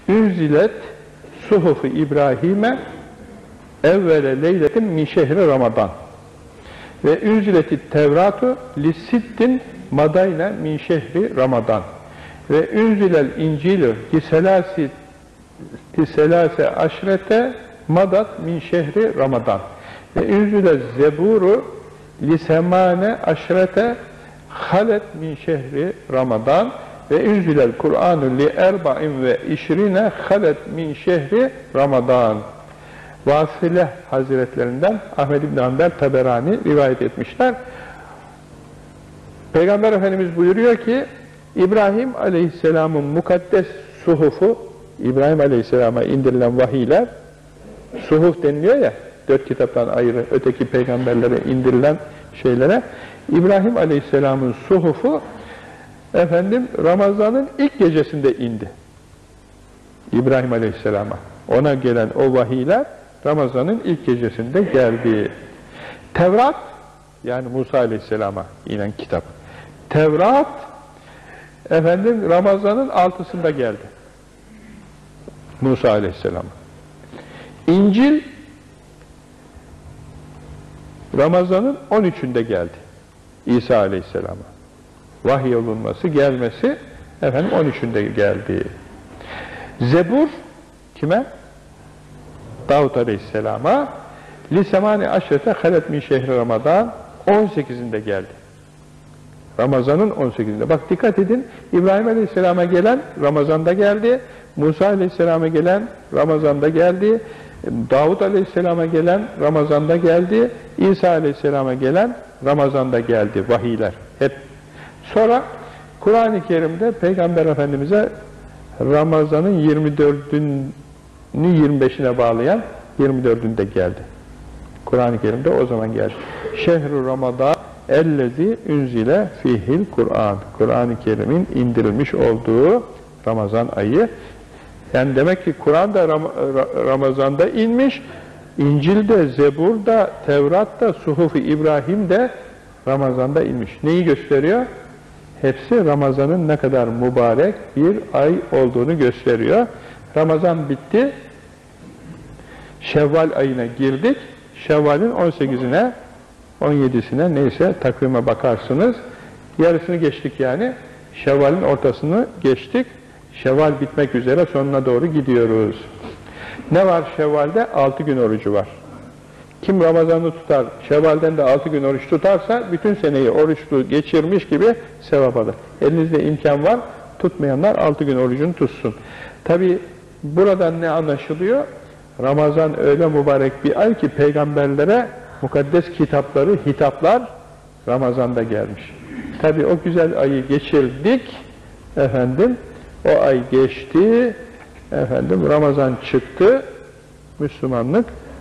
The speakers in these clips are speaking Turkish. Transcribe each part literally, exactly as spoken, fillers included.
Ünzilet suhufu İbrahim'e evvele leyletin min şehri Ramazan ve ünziletit tevratu lissittin madayne min şehri Ramazan ve ünzilel incilü liselâsi liselâse aşrete madat min şehri Ramazan ve ünzilel zeburu lisemâne aşrete halet min şehri Ramazan ve ünzilel Kur'anu li erba'in ve işrine halet min şehri Ramazan. Vasile Hazretlerinden Ahmed İbn Hanbel Taberani rivayet etmişler. Peygamber Efendimiz buyuruyor ki İbrahim Aleyhisselam'ın mukaddes suhufu, İbrahim Aleyhisselam'a indirilen vahiyler, suhuf deniliyor ya, dört kitaptan ayrı öteki peygamberlere indirilen şeylere, İbrahim Aleyhisselam'ın suhufu efendim Ramazan'ın ilk gecesinde indi. İbrahim Aleyhisselam'a. Ona gelen o vahiyler Ramazan'ın ilk gecesinde geldi. Tevrat, yani Musa Aleyhisselam'a inen kitap. Tevrat, efendim Ramazan'ın altısında geldi. Musa Aleyhisselam'a. İncil, Ramazan'ın on üçünde geldi. İsa Aleyhisselam'a. Vahiy olunması, gelmesi, efendim on üçünde geldi. Zebur, kime? Davud Aleyhisselam'a lisemani aşrete halet min şehri Ramazan on sekizinde geldi. Ramazan'ın on sekizinde. Bak dikkat edin, İbrahim Aleyhisselam'a gelen Ramazan'da geldi, Musa Aleyhisselam'a gelen Ramazan'da geldi, Davud Aleyhisselam'a gelen Ramazan'da geldi, İsa Aleyhisselam'a gelen Ramazan'da geldi vahiyler. Hep. Sonra Kur'an-ı Kerim'de Peygamber Efendimiz'e Ramazan'ın yirmi dördünü yirmi beşine bağlayan yirmi dördünde geldi. Kur'an-ı Kerim'de o zaman geldi. Şehru Ramazan ellezî ünzile fihil Kur'an. Kur'an-ı Kerim'in indirilmiş olduğu Ramazan ayı. Yani demek ki Kur'an da Ram Ramazan'da inmiş, İncil'de, Zebur'da, Tevrat'ta, Suhuf-i İbrahim'de Ramazan'da inmiş. Neyi gösteriyor? Hepsi Ramazan'ın ne kadar mübarek bir ay olduğunu gösteriyor. Ramazan bitti, Şevval ayına girdik, Şevval'in on sekizine, on yedisine neyse takvime bakarsınız, yarısını geçtik yani, Şevval'in ortasını geçtik, Şevval bitmek üzere sonuna doğru gidiyoruz. Ne var Şevval'de? Altı gün orucu var. Kim Ramazan'ı tutar, Şevval'den de altı gün oruç tutarsa, bütün seneyi oruçlu geçirmiş gibi sevap alır. Elinizde imkan var, tutmayanlar altı gün orucunu tutsun. Tabi buradan ne anlaşılıyor? Ramazan öyle mübarek bir ay ki peygamberlere mukaddes kitapları, hitaplar Ramazan'da gelmiş. Tabi o güzel ayı geçirdik, efendim, o ay geçti, efendim, Ramazan çıktı, Müslümanlık,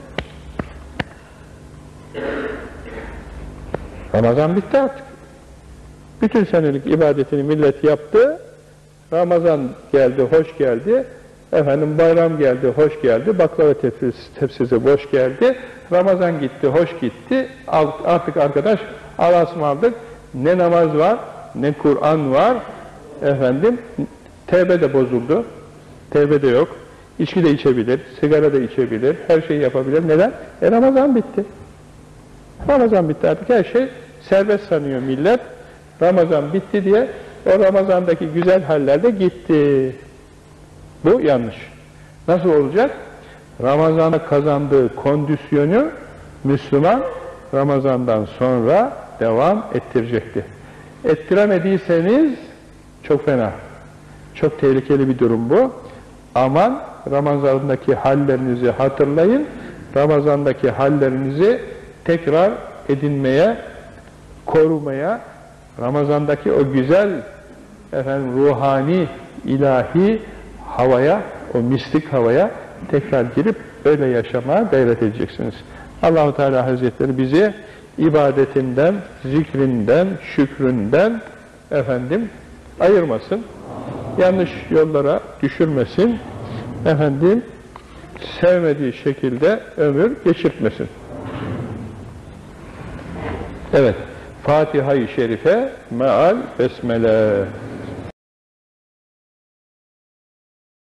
Ramazan bitti artık. Bütün senelik ibadetini millet yaptı, Ramazan geldi, hoş geldi, efendim bayram geldi, hoş geldi, baklava tepsisi boş geldi, Ramazan gitti, hoş gitti, artık arkadaş Allah'a ısmarladık, ne namaz var, ne Kur'an var, efendim, tevbe de bozuldu, tevbe de yok, içki de içebilir, sigara da içebilir, her şeyi yapabilir, neden? E Ramazan bitti. Ramazan bitti artık, her şey serbest sanıyor millet, Ramazan bitti diye, o Ramazan'daki güzel haller de gitti. Bu yanlış. Nasıl olacak? Ramazan'a kazandığı kondisyonu Müslüman Ramazan'dan sonra devam ettirecekti. Ettiremediyseniz çok fena, çok tehlikeli bir durum bu. Aman Ramazan'daki hallerinizi hatırlayın, Ramazan'daki hallerinizi tekrar edinmeye, korumaya, Ramazan'daki o güzel, efendim, ruhani, ilahi havaya, o mistik havaya tekrar girip öyle yaşamaya gayret edeceksiniz. Allah-u Teala Hazretleri bizi ibadetinden, zikrinden, şükründen efendim ayırmasın. Yanlış yollara düşürmesin. Efendim sevmediği şekilde ömür geçirtmesin. Evet. Fatiha-i Şerife meal besmele.